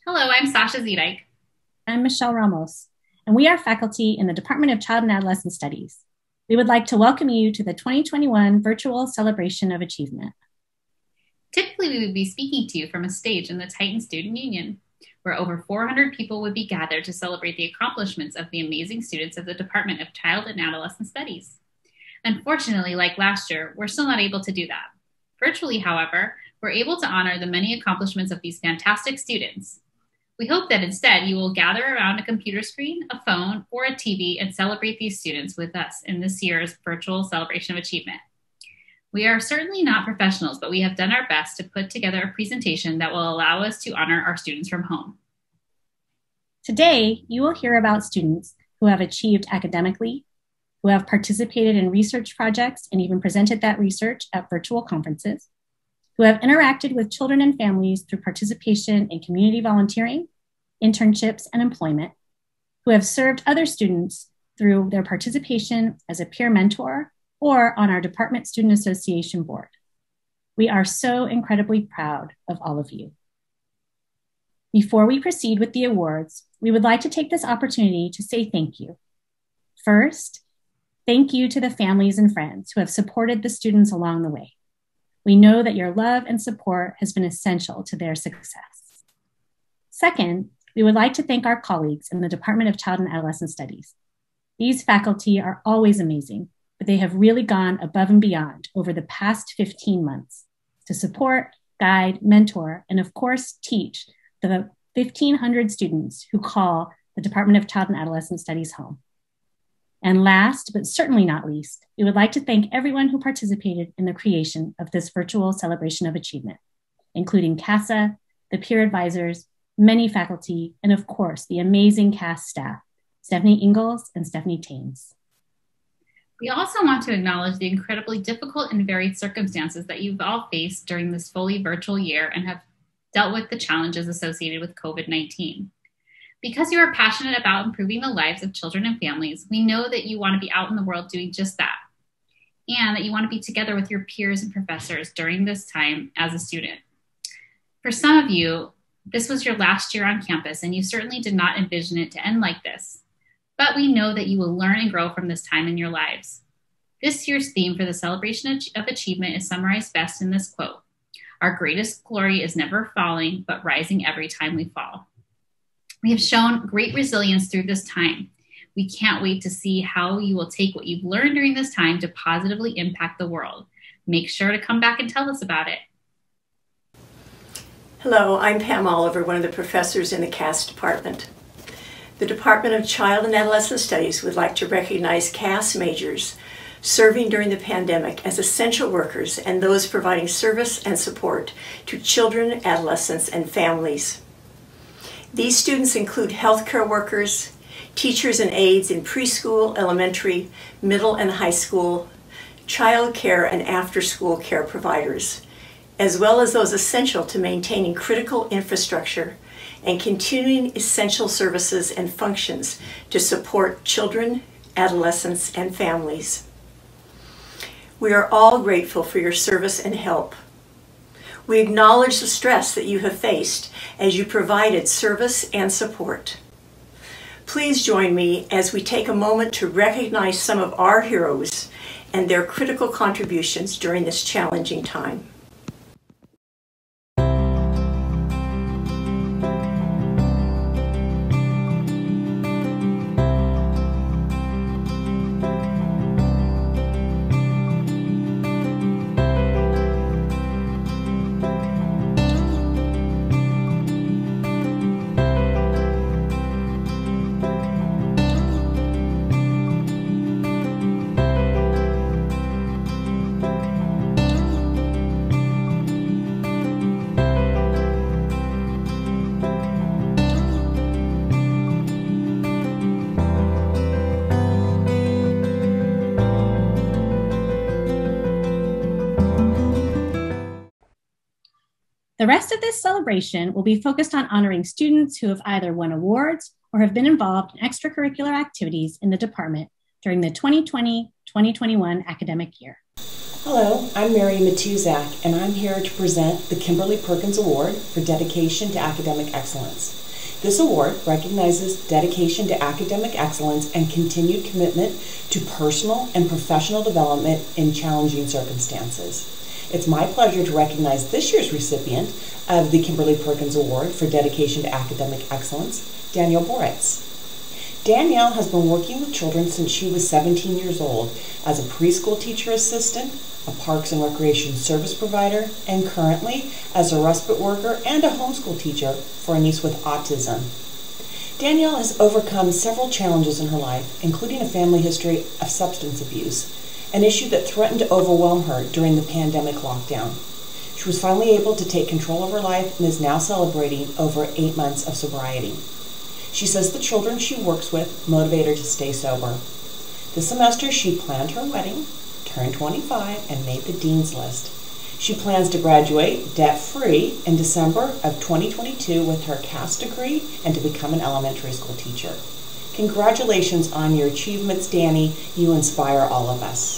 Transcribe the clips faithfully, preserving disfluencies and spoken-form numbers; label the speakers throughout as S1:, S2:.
S1: Hello, I'm Sasha Zedike.
S2: I'm Michelle Ramos, and we are faculty in the Department of Child and Adolescent Studies. We would like to welcome you to the twenty twenty-one Virtual Celebration of Achievement.
S1: Typically, we would be speaking to you from a stage in the Titan Student Union, where over four hundred people would be gathered to celebrate the accomplishments of the amazing students of the Department of Child and Adolescent Studies. Unfortunately, like last year, we're still not able to do that. Virtually, however, we're able to honor the many accomplishments of these fantastic students. We hope that instead you will gather around a computer screen, a phone, or a T V and celebrate these students with us in this year's Virtual Celebration of Achievement. We are certainly not professionals, but we have done our best to put together a presentation that will allow us to honor our students from home.
S2: Today, you will hear about students who have achieved academically, who have participated in research projects and even presented that research at virtual conferences, who have interacted with children and families through participation in community volunteering, internships, and employment, who have served other students through their participation as a peer mentor or on our Department Student Association board. We are so incredibly proud of all of you. Before we proceed with the awards, we would like to take this opportunity to say thank you. First, thank you to the families and friends who have supported the students along the way. We know that your love and support has been essential to their success. Second, we would like to thank our colleagues in the Department of Child and Adolescent Studies. These faculty are always amazing, but they have really gone above and beyond over the past fifteen months to support, guide, mentor, and of course, teach the fifteen hundred students who call the Department of Child and Adolescent Studies home. And last, but certainly not least, we would like to thank everyone who participated in the creation of this virtual celebration of achievement, including CASA, the peer advisors, many faculty, and of course, the amazing C A S staff, Stephanie Ingalls and Stephanie Taines.
S1: We also want to acknowledge the incredibly difficult and varied circumstances that you've all faced during this fully virtual year and have dealt with the challenges associated with COVID nineteen. Because you are passionate about improving the lives of children and families, we know that you want to be out in the world doing just that, and that you want to be together with your peers and professors during this time as a student. For some of you, this was your last year on campus, and you certainly did not envision it to end like this. But we know that you will learn and grow from this time in your lives. This year's theme for the Celebration of Achievement is summarized best in this quote: "Our greatest glory is never falling, but rising every time we fall." We have shown great resilience through this time. We can't wait to see how you will take what you've learned during this time to positively impact the world. Make sure to come back and tell us about it.
S3: Hello, I'm Pam Oliver, one of the professors in the C A S department. The Department of Child and Adolescent Studies would like to recognize C A S majors serving during the pandemic as essential workers and those providing service and support to children, adolescents, and families. These students include healthcare workers, teachers and aides in preschool, elementary, middle, and high school, child care and after-school care providers, as well as those essential to maintaining critical infrastructure and continuing essential services and functions to support children, adolescents, and families. We are all grateful for your service and help. We acknowledge the stress that you have faced as you provided service and support. Please join me as we take a moment to recognize some of our heroes and their critical contributions during this challenging time.
S2: The rest of this celebration will be focused on honoring students who have either won awards or have been involved in extracurricular activities in the department during the twenty twenty twenty twenty-one academic year.
S4: Hello, I'm Mary Matuzak, and I'm here to present the Kimberly Perkins Award for Dedication to Academic Excellence. This award recognizes dedication to academic excellence and continued commitment to personal and professional development in challenging circumstances. It's my pleasure to recognize this year's recipient of the Kimberly Perkins Award for Dedication to Academic Excellence, Danielle Boretz. Danielle has been working with children since she was seventeen years old as a preschool teacher assistant, a Parks and Recreation service provider, and currently as a respite worker and a homeschool teacher for a niece with autism. Danielle has overcome several challenges in her life, including a family history of substance abuse, an issue that threatened to overwhelm her during the pandemic lockdown. She was finally able to take control of her life and is now celebrating over eight months of sobriety. She says the children she works with motivate her to stay sober. This semester, she planned her wedding, turned twenty-five, and made the dean's list. She plans to graduate debt-free in December of twenty twenty-two with her C A S degree and to become an elementary school teacher. Congratulations on your achievements, Danny. You inspire all of us.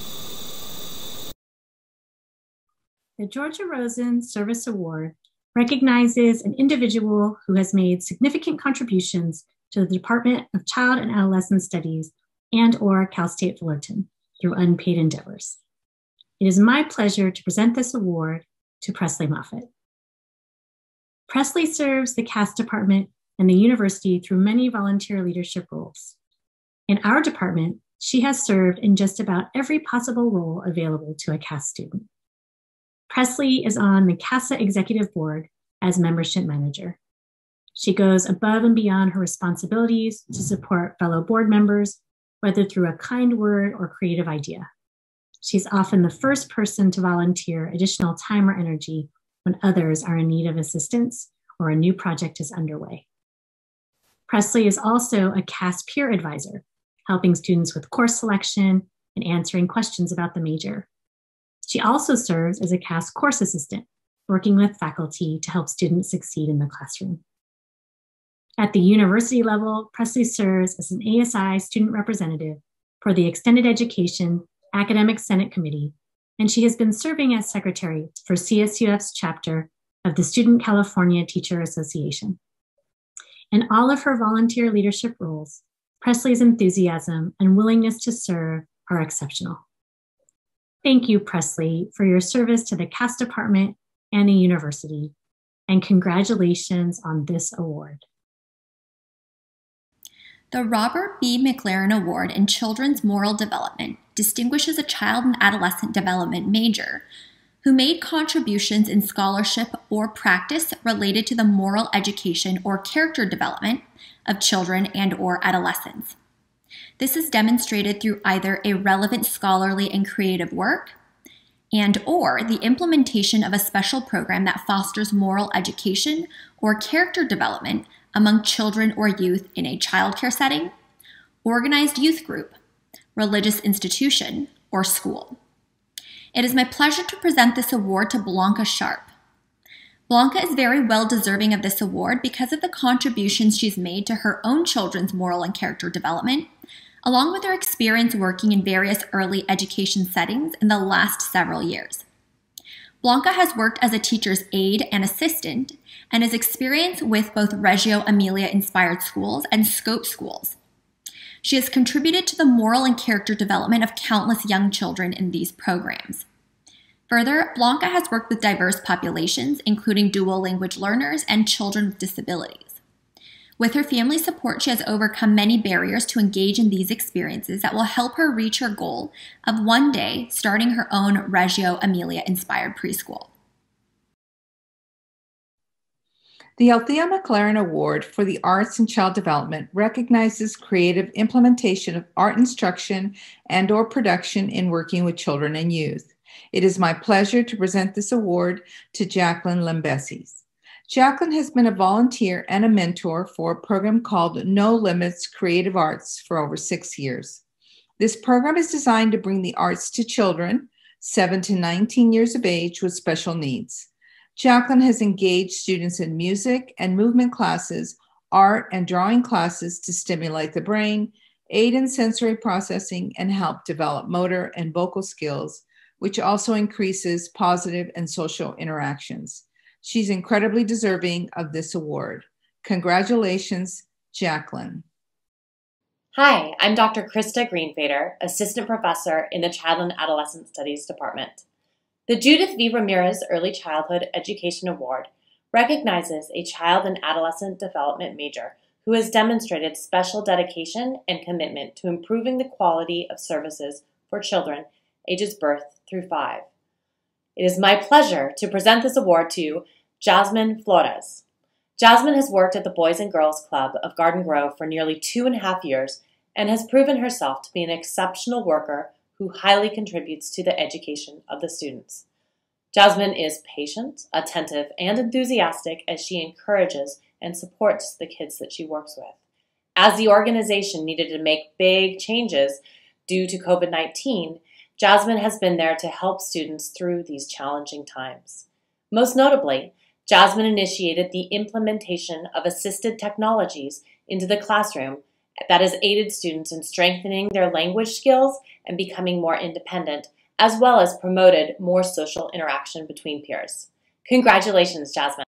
S2: The Georgia Rosen Service Award recognizes an individual who has made significant contributions to the Department of Child and Adolescent Studies and or Cal State Fullerton through unpaid endeavors. It is my pleasure to present this award to Presley Moffitt. Presley serves the C A S department and the university through many volunteer leadership roles. In our department, she has served in just about every possible role available to a C A S student. Presley is on the CASA Executive Board as membership manager. She goes above and beyond her responsibilities to support fellow board members, whether through a kind word or creative idea. She's often the first person to volunteer additional time or energy when others are in need of assistance or a new project is underway. Presley is also a C A S peer advisor, helping students with course selection and answering questions about the major. She also serves as a C A S course assistant, working with faculty to help students succeed in the classroom. At the university level, Presley serves as an A S I student representative for the Extended Education Academic Senate Committee, and she has been serving as secretary for C S U F's chapter of the Student California Teacher Association. In all of her volunteer leadership roles, Presley's enthusiasm and willingness to serve are exceptional. Thank you, Presley, for your service to the C A S department and the university, and congratulations on this award.
S5: The Robert B. McLaren Award in Children's Moral Development distinguishes a child and adolescent development major who made contributions in scholarship or practice related to the moral education or character development of children and or adolescents. This is demonstrated through either a relevant scholarly and creative work and or the implementation of a special program that fosters moral education or character development among children or youth in a childcare setting, organized youth group, religious institution, or school. It is my pleasure to present this award to Blanca Sharp. Blanca is very well deserving of this award because of the contributions she's made to her own children's moral and character development, along with her experience working in various early education settings in the last several years. Blanca has worked as a teacher's aide and assistant and has experience with both Reggio Emilia-inspired schools and Scope schools. She has contributed to the moral and character development of countless young children in these programs. Further, Blanca has worked with diverse populations, including dual language learners and children with disabilities. With her family's support, she has overcome many barriers to engage in these experiences that will help her reach her goal of one day starting her own Reggio Emilia-inspired preschool.
S6: The Althea McLaren Award for the Arts and Child Development recognizes creative implementation of art instruction and or production in working with children and youth. It is my pleasure to present this award to Jacqueline Lembesis. Jacqueline has been a volunteer and a mentor for a program called No Limits Creative Arts for over six years. This program is designed to bring the arts to children seven to nineteen years of age with special needs. Jacqueline has engaged students in music and movement classes, art and drawing classes to stimulate the brain, aid in sensory processing, and help develop motor and vocal skills which also increases positive and social interactions. She's incredibly deserving of this award. Congratulations, Jacqueline.
S7: Hi, I'm Doctor Krista Greenfader, Assistant Professor in the Child and Adolescent Studies Department. The Judith V. Ramirez Early Childhood Education Award recognizes a child and adolescent development major who has demonstrated special dedication and commitment to improving the quality of services for children ages birth through five. It is my pleasure to present this award to Jasmine Flores. Jasmine has worked at the Boys and Girls Club of Garden Grove for nearly two and a half years and has proven herself to be an exceptional worker who highly contributes to the education of the students. Jasmine is patient, attentive, and enthusiastic as she encourages and supports the kids that she works with. As the organization needed to make big changes due to COVID nineteen, Jasmine has been there to help students through these challenging times. Most notably, Jasmine initiated the implementation of assisted technologies into the classroom that has aided students in strengthening their language skills and becoming more independent, as well as promoted more social interaction between peers. Congratulations, Jasmine.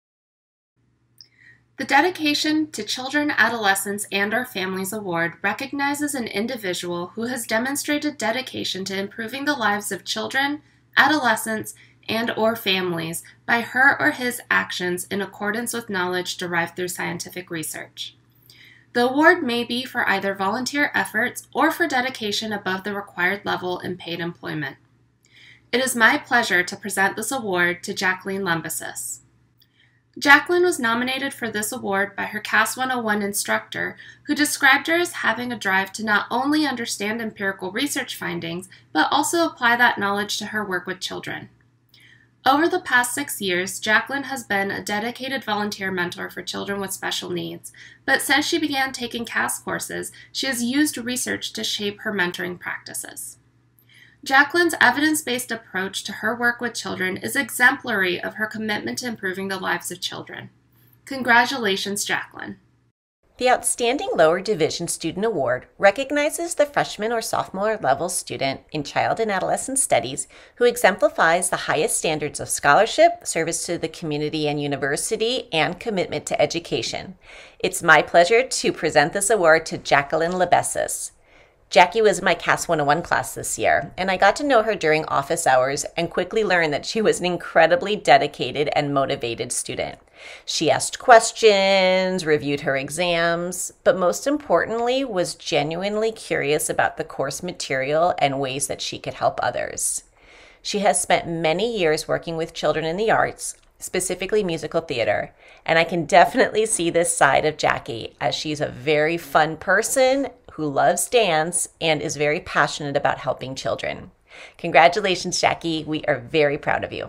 S8: The Dedication to Children, Adolescents, and Our Families Award recognizes an individual who has demonstrated dedication to improving the lives of children, adolescents, and or families by her or his actions in accordance with knowledge derived through scientific research. The award may be for either volunteer efforts or for dedication above the required level in paid employment. It is my pleasure to present this award to Jacqueline Lembasis. Jacqueline was nominated for this award by her C A S one oh one instructor, who described her as having a drive to not only understand empirical research findings, but also apply that knowledge to her work with children. Over the past six years, Jacqueline has been a dedicated volunteer mentor for children with special needs, but since she began taking C A S courses, she has used research to shape her mentoring practices. Jacqueline's evidence-based approach to her work with children is exemplary of her commitment to improving the lives of children. Congratulations, Jacqueline.
S9: The Outstanding Lower Division Student Award recognizes the freshman or sophomore level student in Child and Adolescent Studies who exemplifies the highest standards of scholarship, service to the community and university, and commitment to education. It's my pleasure to present this award to Jacqueline Lembasis. Jackie was in my C A S one oh one class this year, and I got to know her during office hours and quickly learned that she was an incredibly dedicated and motivated student. She asked questions, reviewed her exams, but most importantly was genuinely curious about the course material and ways that she could help others. She has spent many years working with children in the arts, specifically musical theater, and I can definitely see this side of Jackie as she's a very fun person who loves dance and is very passionate about helping children. Congratulations, Jackie. We are very proud of you.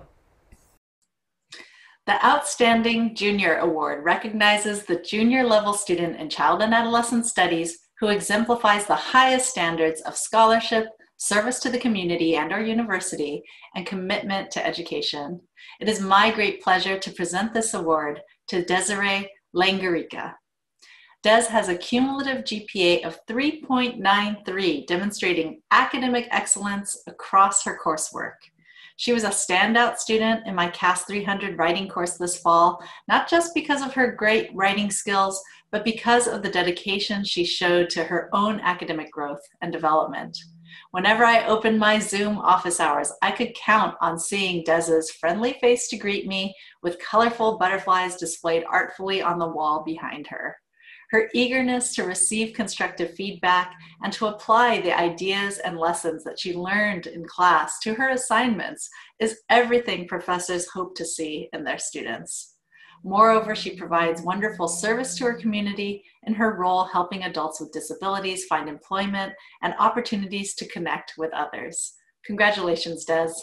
S10: The Outstanding Junior Award recognizes the junior level student in Child and Adolescent Studies who exemplifies the highest standards of scholarship, service to the community and our university, and commitment to education. It is my great pleasure to present this award to Desiree Langarica. Des has a cumulative G P A of three point nine three, demonstrating academic excellence across her coursework. She was a standout student in my C A S three hundred writing course this fall, not just because of her great writing skills, but because of the dedication she showed to her own academic growth and development. Whenever I opened my Zoom office hours, I could count on seeing Des's friendly face to greet me with colorful butterflies displayed artfully on the wall behind her. Her eagerness to receive constructive feedback and to apply the ideas and lessons that she learned in class to her assignments is everything professors hope to see in their students. Moreover, she provides wonderful service to her community in her role helping adults with disabilities find employment and opportunities to connect with others. Congratulations, Des.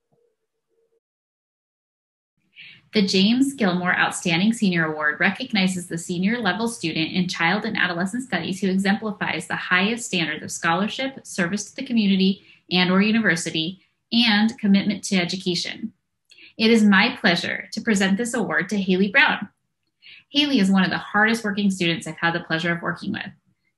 S1: The James Gilmore Outstanding Senior Award recognizes the senior level student in Child and Adolescent Studies who exemplifies the highest standards of scholarship, service to the community and or university, and commitment to education. It is my pleasure to present this award to Haley Brown. Haley is one of the hardest working students I've had the pleasure of working with.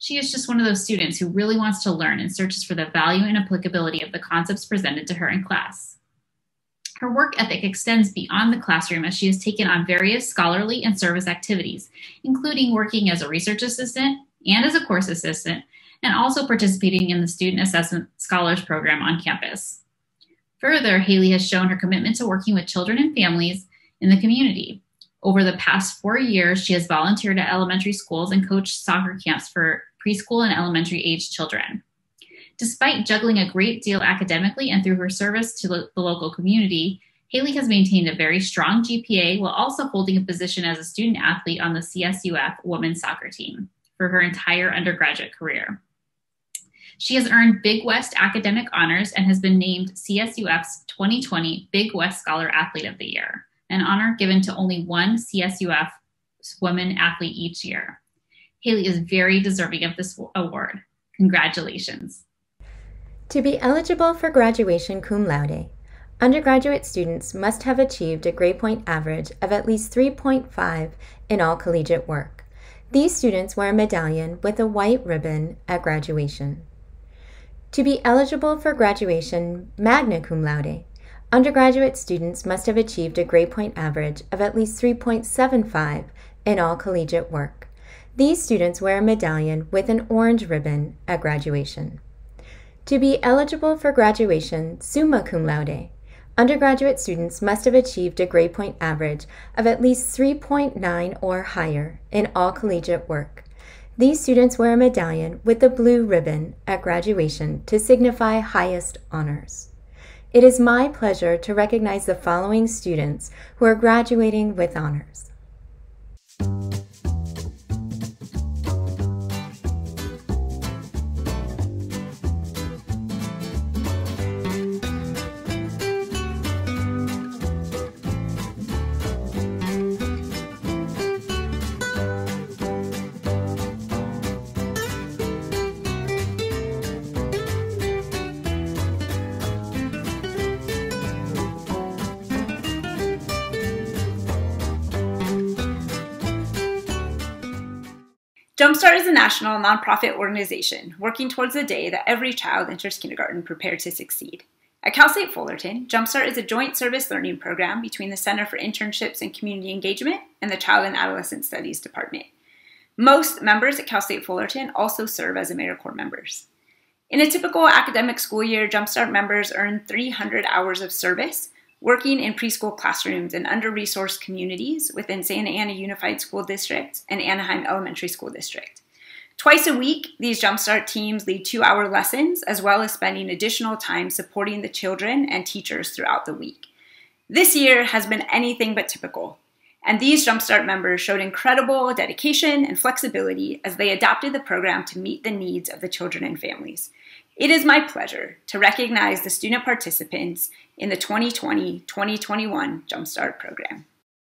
S1: She is just one of those students who really wants to learn and searches for the value and applicability of the concepts presented to her in class. Her work ethic extends beyond the classroom as she has taken on various scholarly and service activities, including working as a research assistant and as a course assistant, and also participating in the Student Assessment Scholars Program on campus. Further, Haley has shown her commitment to working with children and families in the community. Over the past four years, she has volunteered at elementary schools and coached soccer camps for preschool and elementary age children. Despite juggling a great deal academically and through her service to the local community, Haley has maintained a very strong G P A while also holding a position as a student athlete on the C S U F women's soccer team for her entire undergraduate career. She has earned Big West academic honors and has been named C S U F's twenty twenty Big West Scholar Athlete of the Year, an honor given to only one C S U F woman athlete each year. Haley is very deserving of this award. Congratulations.
S11: To be eligible for graduation cum laude, undergraduate students must have achieved a grade point average of at least three point five in all collegiate work. These students wear a medallion with a white ribbon at graduation. To be eligible for graduation magna cum laude, undergraduate students must have achieved a grade point average of at least three point seven five in all collegiate work. These students wear a medallion with an orange ribbon at graduation. To be eligible for graduation summa cum laude, undergraduate students must have achieved a grade point average of at least three point nine or higher in all collegiate work. These students wear a medallion with a blue ribbon at graduation to signify highest honors. It is my pleasure to recognize the following students who are graduating with honors.
S12: Jumpstart is a national nonprofit organization working towards the day that every child enters kindergarten prepared to succeed. At Cal State Fullerton, Jumpstart is a joint service learning program between the Center for Internships and Community Engagement and the Child and Adolescent Studies Department. Most members at Cal State Fullerton also serve as AmeriCorps members. In a typical academic school year, Jumpstart members earn three hundred hours of service working in preschool classrooms in under-resourced communities within Santa Ana Unified School District and Anaheim Elementary School District. Twice a week, these Jumpstart teams lead two-hour lessons, as well as spending additional time supporting the children and teachers throughout the week. This year has been anything but typical, and these Jumpstart members showed incredible dedication and flexibility as they adapted the program to meet the needs of the children and families. It is my pleasure to recognize the student participants in the twenty twenty twenty twenty-one Jumpstart program.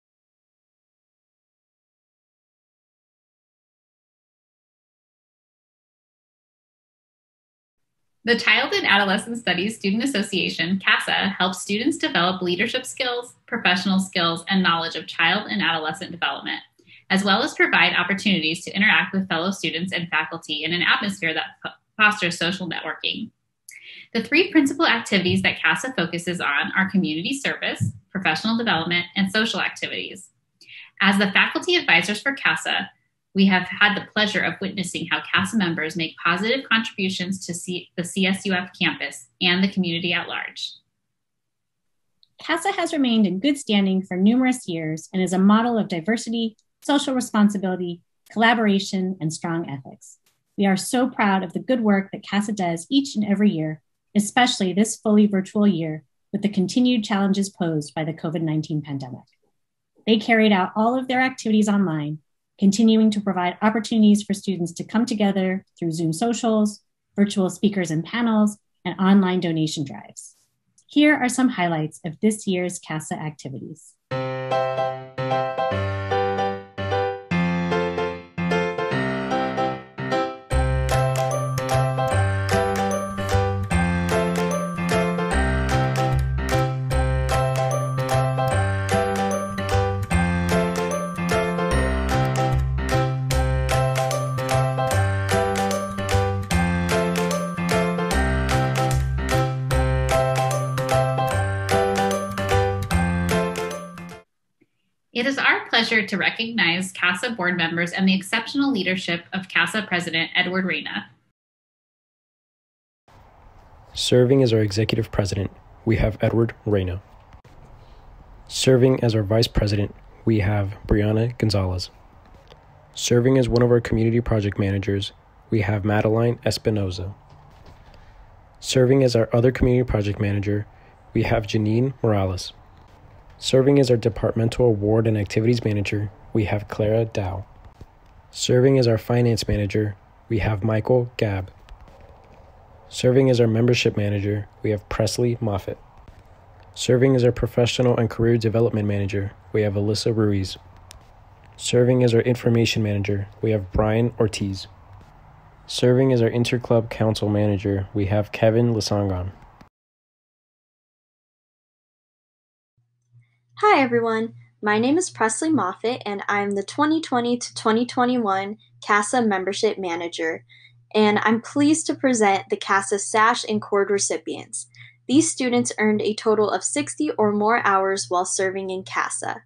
S1: The Child and Adolescent Studies Student Association, CASA, helps students develop leadership skills, professional skills, and knowledge of child and adolescent development, as well as provide opportunities to interact with fellow students and faculty in an atmosphere that fosters social networking. The three principal activities that CASA focuses on are community service, professional development, and social activities. As the faculty advisors for CASA, we have had the pleasure of witnessing how CASA members make positive contributions to C- the C S U F campus and the community at large.
S2: CASA has remained in good standing for numerous years and is a model of diversity, social responsibility, collaboration, and strong ethics. We are so proud of the good work that CASA does each and every year, especially this fully virtual year with the continued challenges posed by the COVID nineteen pandemic. They carried out all of their activities online, continuing to provide opportunities for students to come together through Zoom socials, virtual speakers and panels, and online donation drives. Here are some highlights of this year's CASA activities.
S1: It is our pleasure to recognize CASA board members and the exceptional leadership of CASA President Edward Reyna.
S13: Serving as our Executive President, we have Edward Reyna. Serving as our Vice President, we have Brianna Gonzalez. Serving as one of our Community Project Managers, we have Madeline Espinoza. Serving as our other Community Project Manager, we have Janine Morales. Serving as our Departmental Award and Activities Manager, we have Clara Dow. Serving as our Finance Manager, we have Michael Gabb. Serving as our Membership Manager, we have Presley Moffitt. Serving as our Professional and Career Development Manager, we have Alyssa Ruiz. Serving as our Information Manager, we have Brian Ortiz. Serving as our Interclub Council Manager, we have Kevin Lasangon.
S14: Hi everyone, my name is Presley Moffitt and I'm the twenty twenty to twenty twenty-one CASA Membership Manager, and I'm pleased to present the CASA Sash and Cord recipients. These students earned a total of sixty or more hours while serving in CASA.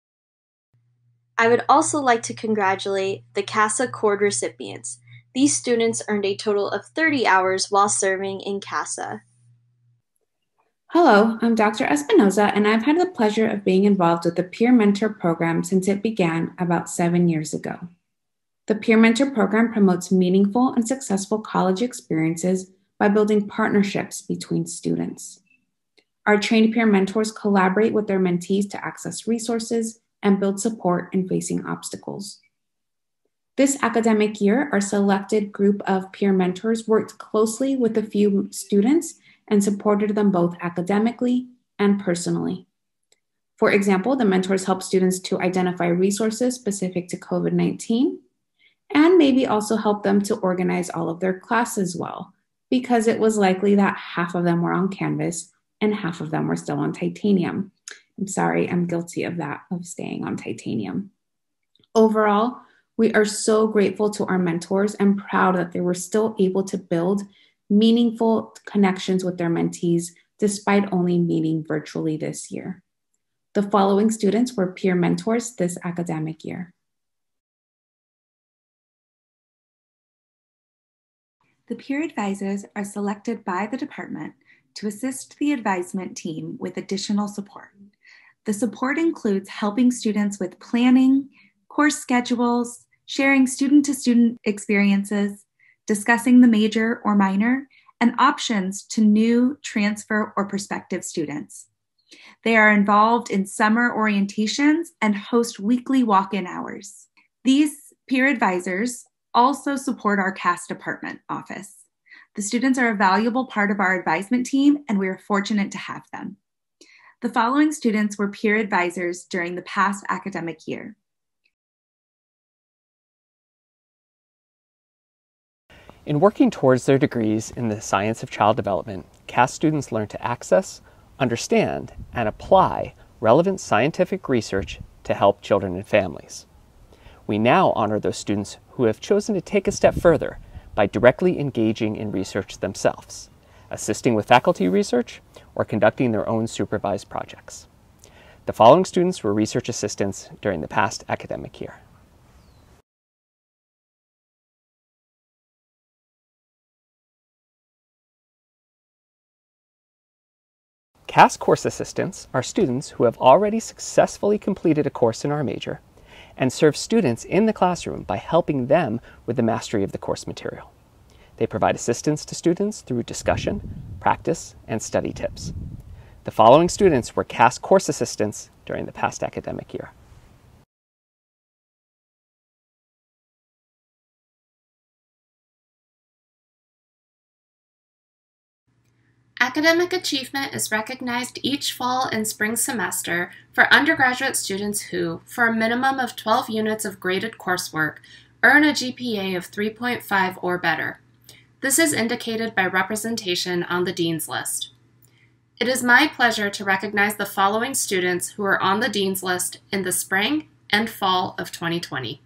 S14: I would also like to congratulate the CASA Cord recipients. These students earned a total of thirty hours while serving in CASA.
S15: Hello, I'm Doctor Espinoza, and I've had the pleasure of being involved with the Peer Mentor program since it began about seven years ago. The Peer Mentor program promotes meaningful and successful college experiences by building partnerships between students. Our trained peer mentors collaborate with their mentees to access resources and build support in facing obstacles. This academic year, our selected group of peer mentors worked closely with a few students and supported them both academically and personally. For example, the mentors helped students to identify resources specific to COVID nineteen, and maybe also help them to organize all of their classes well, because it was likely that half of them were on Canvas and half of them were still on Titanium. I'm sorry, I'm guilty of that, of staying on Titanium. Overall, we are so grateful to our mentors and proud that they were still able to build meaningful connections with their mentees despite only meeting virtually this year. The following students were peer mentors this academic year.
S16: The peer advisors are selected by the department to assist the advisement team with additional support. The support includes helping students with planning, course schedules, sharing student-to-student experiences, discussing the major or minor, and options to new, transfer, or prospective students. They are involved in summer orientations and host weekly walk-in hours. These peer advisors also support our C A S department office. The students are a valuable part of our advisement team, and we are fortunate to have them. The following students were peer advisors during the past academic year.
S17: In working towards their degrees in the science of child development, C A S students learn to access, understand, and apply relevant scientific research to help children and families. We now honor those students who have chosen to take a step further by directly engaging in research themselves, assisting with faculty research, or conducting their own supervised projects. The following students were research assistants during the past academic year. C A S course assistants are students who have already successfully completed a course in our major and serve students in the classroom by helping them with the mastery of the course material. They provide assistance to students through discussion, practice, and study tips. The following students were C A S course assistants during the past academic year.
S8: Academic achievement is recognized each fall and spring semester for undergraduate students who, for a minimum of twelve units of graded coursework, earn a G P A of three point five or better. This is indicated by representation on the Dean's List. It is my pleasure to recognize the following students who are on the Dean's List in the spring and fall of twenty twenty.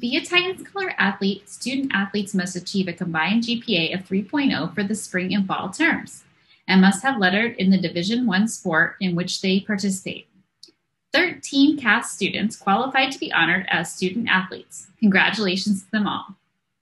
S1: be a Titans Color athlete, student athletes must achieve a combined G P A of three point oh for the spring and fall terms, and must have lettered in the Division I sport in which they participate. thirteen C A S students qualified to be honored as student athletes. Congratulations to them all.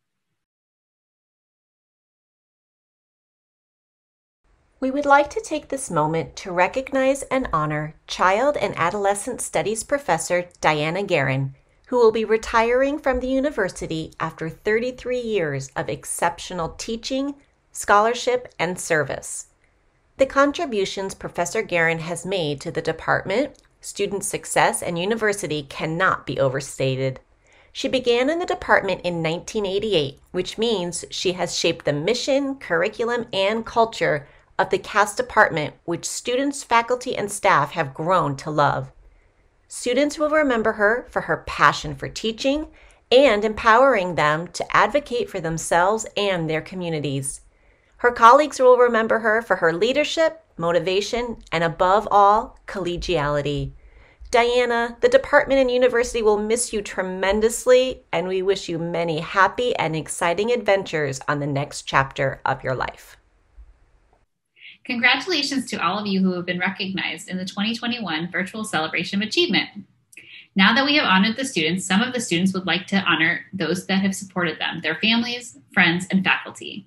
S9: We would like to take this moment to recognize and honor Child and Adolescent Studies Professor Diana Guerin, who will be retiring from the university after thirty-three years of exceptional teaching, scholarship, and service. The contributions Professor Guerin has made to the department, student success, and university cannot be overstated. She began in the department in nineteen eighty-eight, which means she has shaped the mission, curriculum, and culture of the C A S department, which students, faculty, and staff have grown to love. Students will remember her for her passion for teaching and empowering them to advocate for themselves and their communities. Her colleagues will remember her for her leadership, motivation, and above all, collegiality. Diana, the department and university will miss you tremendously, and we wish you many happy and exciting adventures on the next chapter of your life.
S1: Congratulations to all of you who have been recognized in the twenty twenty-one Virtual Celebration of Achievement. Now that we have honored the students, some of the students would like to honor those that have supported them, their families, friends, and faculty.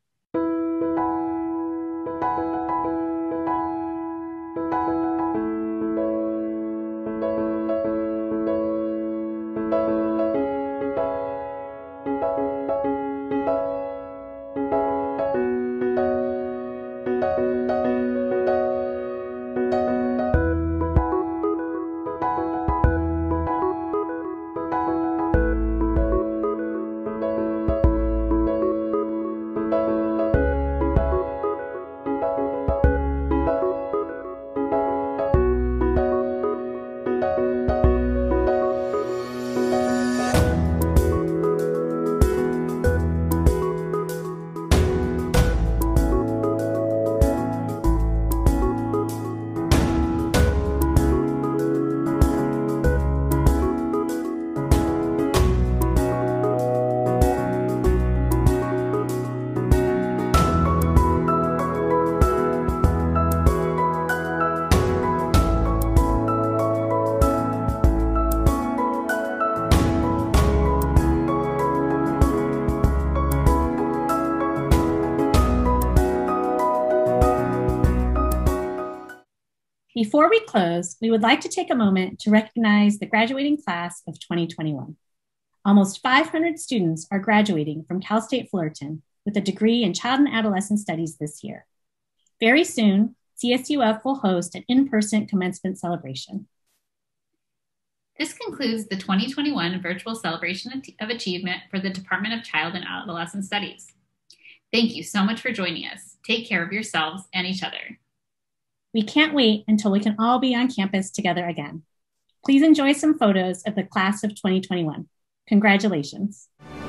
S2: Before we close, we would like to take a moment to recognize the graduating class of twenty twenty-one. Almost five hundred students are graduating from Cal State Fullerton with a degree in Child and Adolescent Studies this year. Very soon, C S U F will host an in-person commencement celebration.
S1: This concludes the twenty twenty-one Virtual Celebration of Achievement for the Department of Child and Adolescent Studies. Thank you so much for joining us. Take care of yourselves and each other.
S2: We can't wait until we can all be on campus together again. Please enjoy some photos of the class of twenty twenty-one. Congratulations.